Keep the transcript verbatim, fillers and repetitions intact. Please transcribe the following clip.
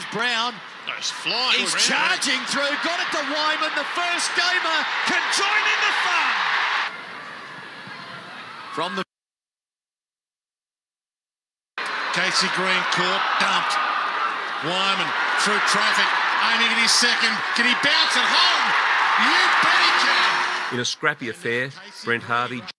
Brown. He's flying. He's charging through. Got it to Whyman. The first gamer can join in the fun. From the Casey Green caught, dumped. Whyman through traffic, aiming at his second. Can he bounce it home? You bet he can. In a scrappy affair, Brent Harvey